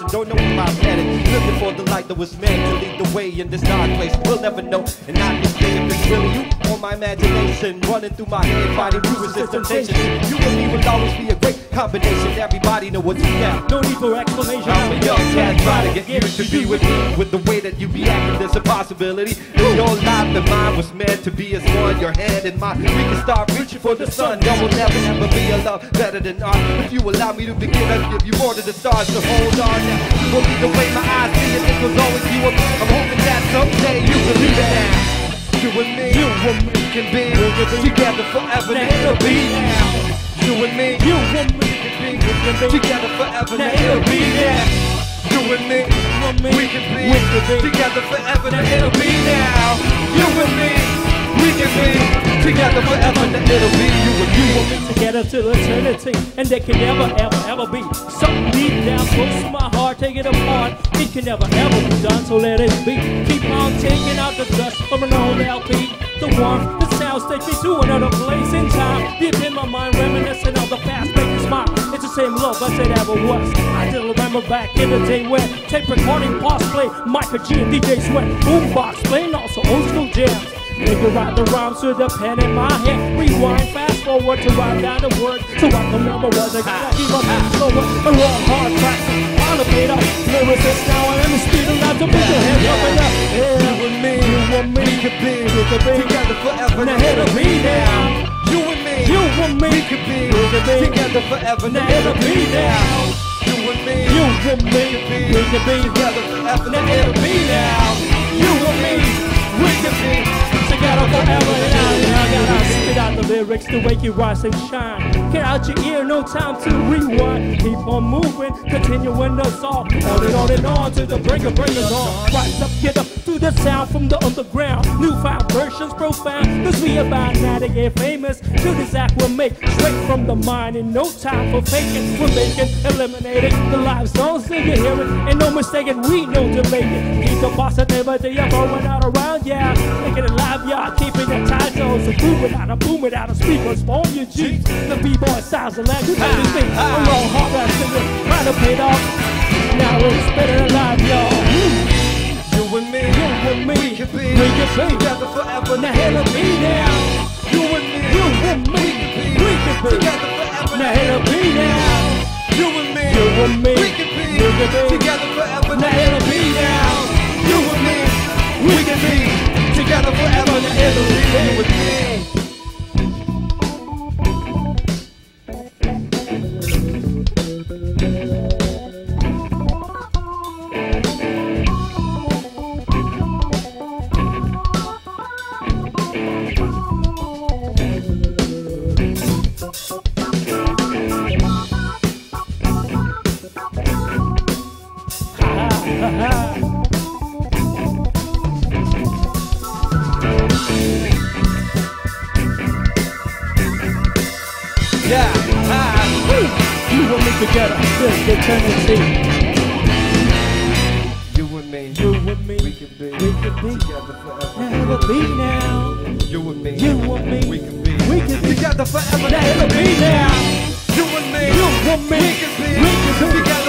and don't know where I'm headed. Looking for the light that was meant to lead the way in this dark place. We'll never know, and not this day if it's really you or my imagination running through my head, fighting through resistance temptation. You and me will always be a great combination. Everybody know what you got. No need for explanation. I'm a young cat trying to get used to be with me. With the way that you be acting, there's a possibility. If your life and mine was meant to be as one, your hand in mine, we can start reaching for the sun. There will never ever be a love better than ours. If you allow me to begin, I'll give you more to the stars. So hold on now. Will be the way my eyes see it. This was always you. I'm hoping that someday you believe it now. You and me can be together forever. Now it'll be now. You and me can be together forever. Now it'll be now. You and me, we can be together forever. Now it'll be now. You and me, we can be together forever. Now it'll be you and me. You and me together till eternity, and there can never, ever, ever be something deep down close to my heart. Take it apart. It can never, ever be done. So let it be. Keep on taking out the dust from an old LP. The warmth, the sounds take me to another place in time. Deep in my mind, reminiscing of the past, make me smile. It's the same love as it ever was. I still remember back in the day when tape recording parts play, Michael G and DJ Sweat, boombox playing also old school jams. Nigga write the rhymes with a pen in my hand. Rewind, fast forward to write down the words. So I can remember what I gotta keep up slower. A raw hard tracks, all of it up. Lyricists now I'm in the speed enough to put your hands up and up. Yeah, you and me, we could be together forever. Now it'll be now. You and me, we could be together forever. Now it'll be now. You and me, we could be together forever. Now it'll be now. You and me, we could be together forever. Now I gotta spit out the lyrics to make you rise and shine. Get out your ear, no time to rewind. Keep on moving, continuing the song. On and on to the break of bringers on. Rise up, get up to the sound from the underground. Newfound versions profound. Cause we about now to get famous. To this act we'll make straight from the mind. In no time for faking, we're making, eliminating the live songs that you hear it. And no mistaking, we know to make it. Keep the positivity of going out around, yeah. Making it live, yeah. Keeping the titles. So boom it out of speakers. Form your G's. The B-boy styles and language. Everything. A long hard ass singer. Trying to pay it off. Now we're spinning alive, y'all. You and me, we can be together forever. Now it'll be now. You and me, we can be together forever. Now it'll be now. You and me, we can be together forever. Now it'll be now. You and me, we can be together forever. Now it'll be you and me. Yeah, you and me together, this eternity. You and me, we can be together forever. Now it'll be now. You and me, we can be together forever. Now it'll be now. You and me, we can be together.